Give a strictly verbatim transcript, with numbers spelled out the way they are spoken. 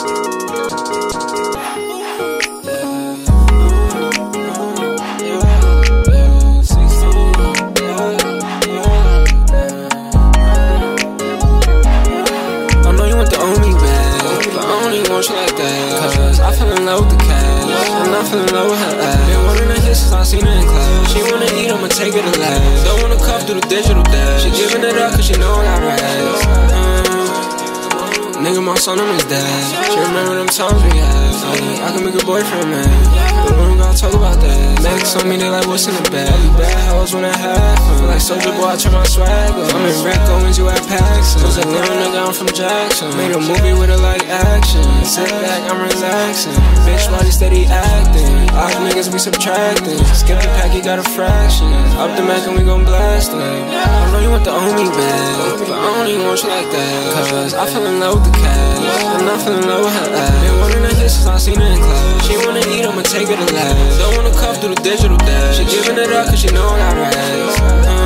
Like that, cause I fell in love with the cash, and I fell in love with her ass. Been wanting to hit since I seen her in class. She wanna eat, I'ma take her to last. Don't wanna cuff through the digital dash. She giving it up cause she know I got racks. mm. Nigga, my son, I'm his dad. She remember them times we had. I, I can make a boyfriend, man, but we don't gotta talk about that. Next on me, they like, what's in the bag? I be bad hoes when I have fun. Feel like Soulja Boy, I turn my swag up. I'm in Rick Owens, you at Paxson. Was a little nigga, I'm from Jackson. Made a movie with her like action. Sit back, I'm relaxing. Bitch, why you steady acting? Odd niggas, we subtracting. Skip the pack, you got a fraction. Up the Mac and we gon' blast them. I know you want the only bag, but I don't even want you like that. Cause I fell in love with the cash, and I fell in love with her ass. Been wanting to hit since I seen her in class. She wanna eat, I'ma take her to last. Don't wanna cuff through the digital dash. She giving it up cause she know I got racks.